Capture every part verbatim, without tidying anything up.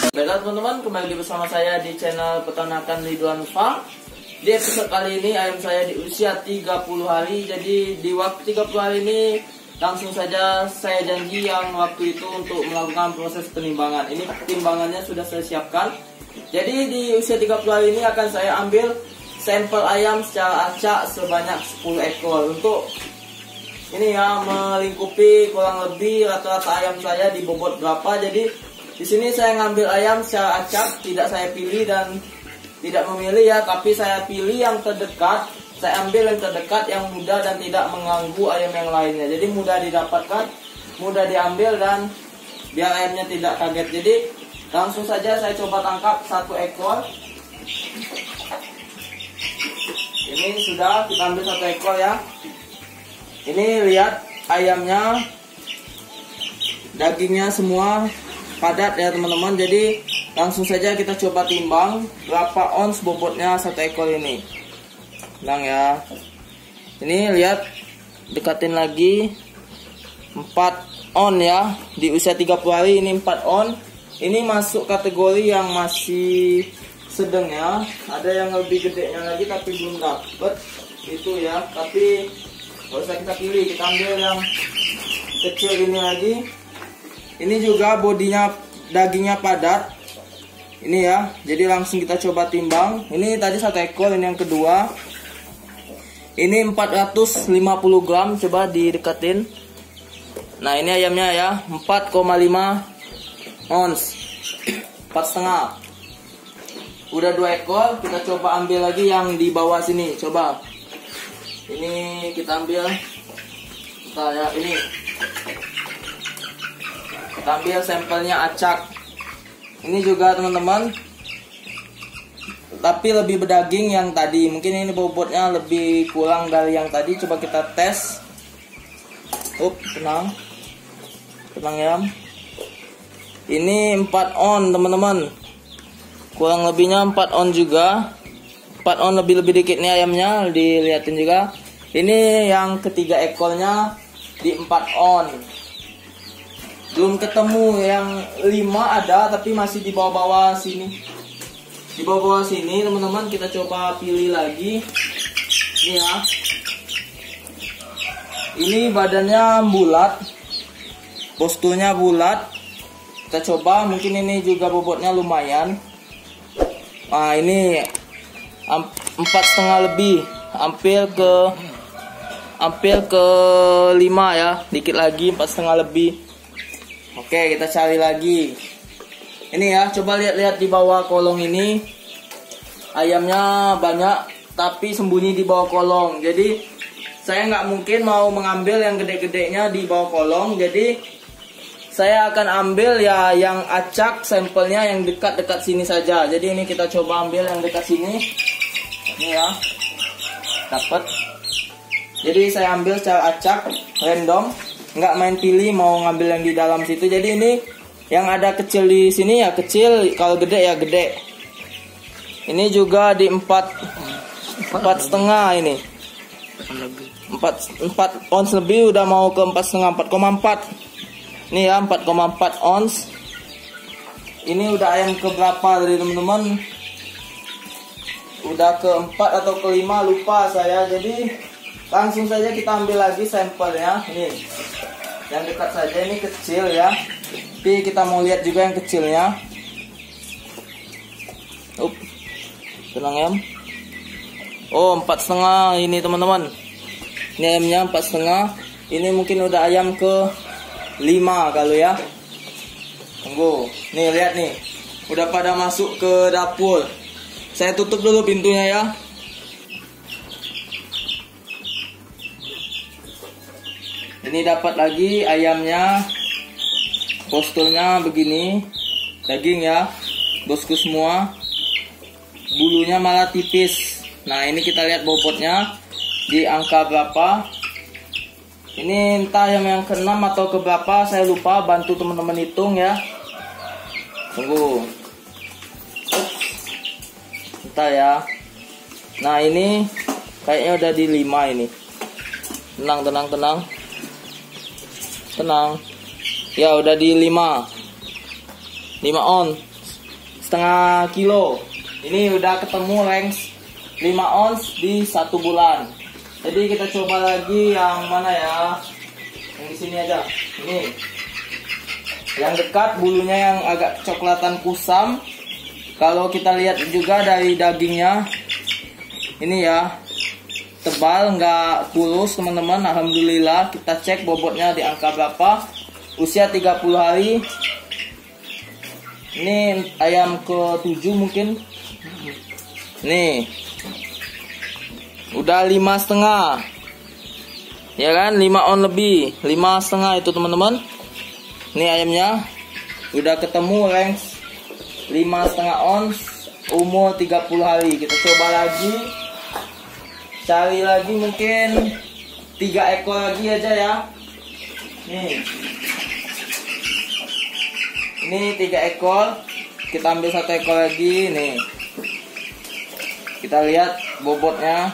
Baiklah teman-teman, kembali bersama saya di channel Peternakan Ridwan Farm. Di episode kali ini ayam saya di usia tiga puluh hari. Jadi di waktu tiga puluh hari ini langsung saja saya janji yang waktu itu untuk melakukan proses penimbangan. Ini timbangannya sudah saya siapkan. Jadi di usia tiga puluh hari ini akan saya ambil sampel ayam secara acak sebanyak sepuluh ekor untuk ini ya, melingkupi kurang lebih rata-rata ayam saya di bobot berapa. Jadi di sini saya ngambil ayam secara acak, tidak saya pilih dan tidak memilih ya, tapi saya pilih yang terdekat. Saya ambil yang terdekat, yang mudah dan tidak mengganggu ayam yang lainnya. Jadi mudah didapatkan, mudah diambil dan biar ayamnya tidak kaget. Jadi langsung saja saya coba tangkap satu ekor. Ini sudah kita ambil satu ekor ya. Ini lihat ayamnya, dagingnya semua padat ya teman-teman. Jadi langsung saja kita coba timbang berapa ons bobotnya satu ekor ini. Tenang ya. Ini lihat, dekatin lagi, empat on ya. Di usia tiga puluh hari ini empat on. Ini masuk kategori yang masih sedang ya. Ada yang lebih gedenya lagi tapi belum dapet itu ya. Tapi gak usah kita pilih, kita ambil yang kecil ini lagi. Ini juga bodinya, dagingnya padat. Ini ya, jadi langsung kita coba timbang. Ini tadi satu ekor, ini yang kedua. Ini empat ratus lima puluh gram, coba didekatin. Nah ini ayamnya ya, empat koma lima ons, empat setengah. Udah dua ekor, kita coba ambil lagi yang di bawah sini, coba. Ini kita ambil, kita ya ini, kita ambil sampelnya acak. Ini juga teman-teman, tapi lebih berdaging yang tadi. Mungkin ini bobotnya lebih kurang dari yang tadi. Coba kita tes. Up, tenang, tenang ya. Ini empat on teman-teman, kurang lebihnya empat on juga. empat on lebih-lebih dikit nih ayamnya, dilihatin juga. Ini yang ketiga ekornya di empat on. Belum ketemu yang lima ada, tapi masih di bawah-bawah sini. Di bawah-bawah sini teman-teman, kita coba pilih lagi. Ini ya. Ini badannya bulat, posturnya bulat. Kita coba, mungkin ini juga bobotnya lumayan. Nah ini empat setengah lebih, hampir ke hampir ke lima ya, dikit lagi empat setengah lebih. Oke, kita cari lagi. Ini ya, coba lihat-lihat di bawah kolong ini. Ayamnya banyak, tapi sembunyi di bawah kolong. Jadi saya nggak mungkin mau mengambil yang gede-gedenya di bawah kolong. Jadi saya akan ambil ya yang acak, sampelnya yang dekat-dekat sini saja. Jadi ini kita coba ambil yang dekat sini. Ini ya, dapat. Jadi saya ambil secara acak, random, nggak main pilih mau ngambil yang di dalam situ. Jadi ini yang ada kecil di sini ya kecil, kalau gede ya gede. Ini juga di empat empat setengah ini. Empat empat ons lebih, udah mau ke empat setengah, empat koma empat. Ini ya empat koma empat ons. Ini udah ayam ke berapa dari teman-teman? Udah keempat atau kelima, lupa saya. Jadi langsung saja kita ambil lagi sampelnya. Ini yang dekat saja, ini kecil ya. Tapi kita mau lihat juga yang kecilnya. Up, tenang ya. Oh empat setengah ini teman-teman. Ini ayamnya empat setengah. Ini mungkin udah ayam ke lima kalau ya. Tunggu, nih lihat nih, udah pada masuk ke dapur. Saya tutup dulu pintunya ya. Ini dapat lagi ayamnya, posturnya begini, daging ya, bosku semua. Bulunya malah tipis. Nah ini kita lihat bobotnya di angka berapa. Ini entah yang yang keenam atau ke berapa, saya lupa, bantu teman-teman hitung ya. Tunggu. Entah ya. Nah ini kayaknya udah di lima ini. Tenang, tenang, tenang. Tenang. Ya udah di lima. lima on. setengah kilo. Ini udah ketemu range lima ons di satu bulan. Jadi kita coba lagi yang mana ya? Yang di sini aja. Ini. Yang dekat bulunya yang agak coklatan kusam. Kalau kita lihat juga dari dagingnya, ini ya, tebal, nggak kurus teman-teman. Alhamdulillah. Kita cek bobotnya di angka berapa. Usia tiga puluh hari. Ini ayam ke tujuh mungkin. Nih, udah lima setengah, ya kan? Lima on lebih, lima setengah itu teman-teman. Ini ayamnya udah ketemu range lima setengah ons, umur tiga puluh hari. Kita coba lagi, cari lagi mungkin tiga ekor lagi aja ya. Nih, ini tiga ekor. Kita ambil satu ekor lagi nih. Kita lihat bobotnya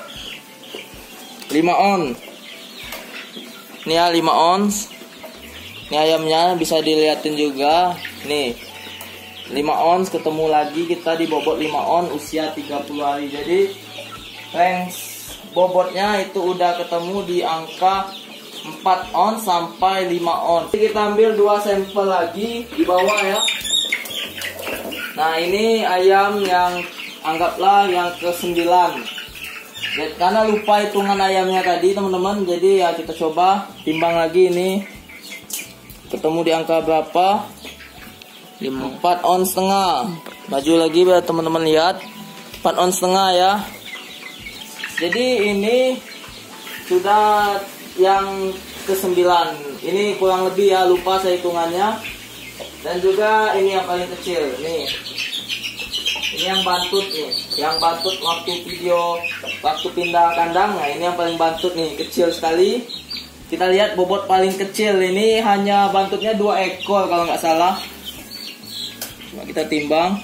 lima on. Ini ya lima ons. Ini ayamnya bisa dilihatin juga. Nih, lima ons ketemu lagi kita di bobot lima on, usia tiga puluh hari. Jadi range bobotnya itu udah ketemu di angka empat on sampai lima on. Jadi kita ambil dua sampel lagi di bawah ya. Nah, ini ayam yang anggaplah yang ke sembilan. Ya, karena lupa hitungan ayamnya tadi teman-teman, jadi ya kita coba timbang lagi ini. Ketemu di angka berapa? empat on setengah. Maju lagi biar teman-teman lihat. empat on setengah ya. Jadi ini sudah yang ke sembilan. Ini kurang lebih ya, lupa saya hitungannya. Dan juga ini yang paling kecil nih. Ini yang bantut nih, yang bantut waktu video, waktu pindah kandang. Nah, ini yang paling bantut nih, kecil sekali. Kita lihat bobot paling kecil ini hanya bantutnya dua ekor kalau nggak salah. Coba kita timbang.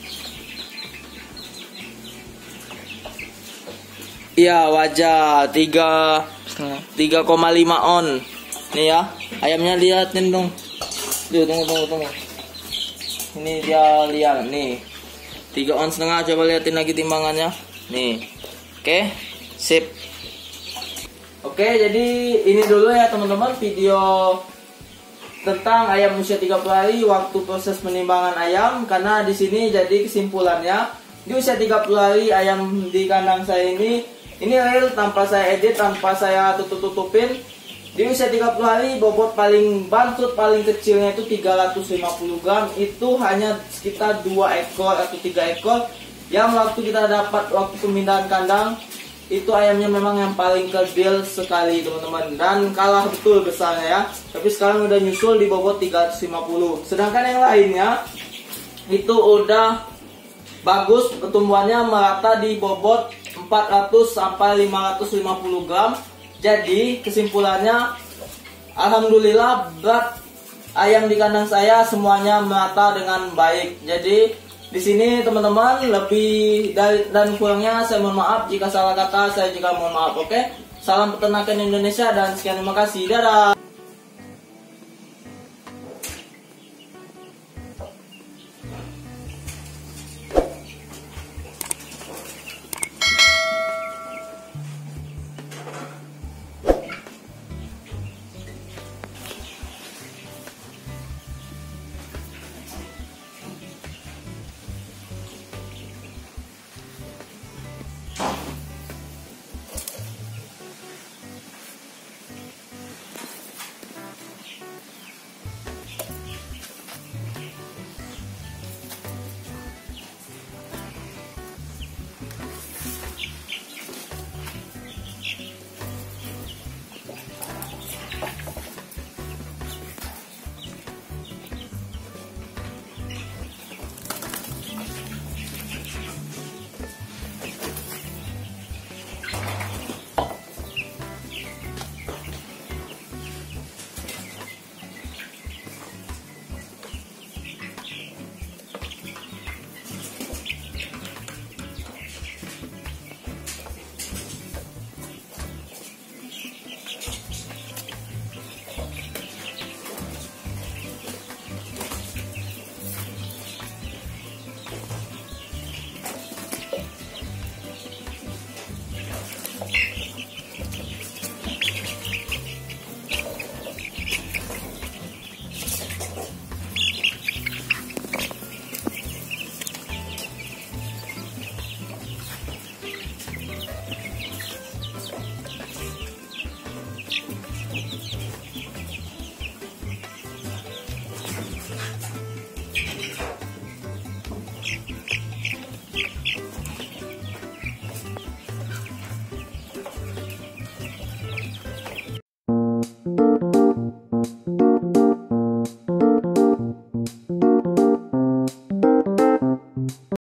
Iya, wajar tiga koma lima on. Nih ya, ayamnya liatin dong. Tuh, tunggu tunggu tunggu. Ini dia lihat nih. tiga on setengah, coba liatin lagi timbangannya. Nih. Oke, sip. Oke, jadi ini dulu ya teman-teman video tentang ayam usia tiga puluh hari, waktu proses penimbangan ayam. Karena di sini jadi kesimpulannya, di usia tiga puluh hari ayam di kandang saya ini ini real, tanpa saya edit, tanpa saya tutup-tutupin. Di usia tiga puluh hari bobot paling bantut paling kecilnya itu tiga ratus lima puluh gram, itu hanya sekitar dua ekor atau tiga ekor. Yang waktu kita dapat waktu pemindahan kandang itu ayamnya memang yang paling kecil sekali teman-teman, dan kalah betul besarnya ya. Tapi sekarang udah nyusul di bobot tiga ratus lima puluh. Sedangkan yang lainnya itu udah bagus, pertumbuhannya merata di bobot empat ratus sampai lima ratus lima puluh gram. Jadi kesimpulannya, alhamdulillah berat ayam di kandang saya semuanya merata dengan baik. Jadi di sini teman-teman, lebih dari dan kurangnya saya mohon maaf. Jika salah kata saya juga mohon maaf. Oke, salam peternakan Indonesia dan sekian, terima kasih. Dadah.